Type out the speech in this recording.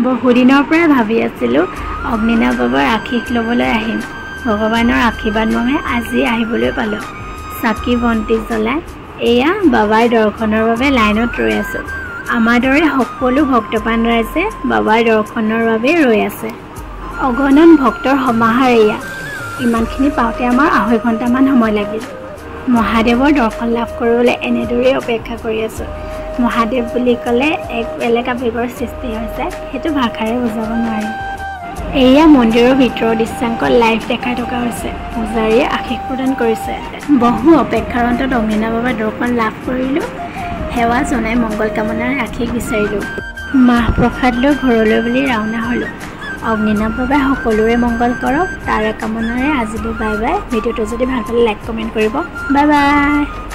বহুদিনৰ পৰা ভাবি আছিলোঁ অগ্নিনাভ বাবাৰ আশীষ ল'বলৈ আহিম। ভগৱানৰ আশীৰ্বাদ মমে আজি আহিবলৈ পালোঁ। চাকি বন্তি জ্বলাই এয়া বাবাৰ দৰ্শনৰ বাবে লাইনত ৰৈ আছোঁ। আমাৰ দৰে সকলো ভক্তপ্ৰাণ ৰাইজে বাবাৰ দৰ্শনৰ বাবে ৰৈ আছে। অগণন ভক্তৰ সমাহাৰ এয়া। ইমানখিনি পাওঁতে আমাৰ 2.5 ঘণ্টামান সময় লাগিল। মহাদেৱৰ দৰ্শন লাভ কৰিবলৈ এনেদৰেই অপেক্ষা কৰি আছোঁ। মহাদেৱ বুলি ক'লে এক বেলেগ আৱেগৰ সৃষ্টি হৈছে, সেইটো ভাষাৰে বুজাব নোৱাৰি। এয়া মন্দিৰৰ ভিতৰৰ দৃশ্যাংক লাইভ দেখাই থকা হৈছে। পূজাৰীয়ে আশীষ প্ৰদান কৰিছে। বহু অপেক্ষাৰ অন্তত অগ্নিনাভ বাবাৰ দৰ্শন লাভ কৰিলোঁ। সেৱা জনাই মংগল কামনাৰে আশীষ বিচাৰিলোঁ। মাহ প্ৰসাদ লৈ ঘৰলৈ বুলি ৰাওনা হ'লোঁ। অগ্নিনাভ বাবাই সকলোৰে মংগল কৰক, তাৰে কামনাৰে আজিলৈ বাই বাই। ভিডিঅ'টো যদি ভাল পালে লাইক কমেণ্ট কৰিব। Bye bye.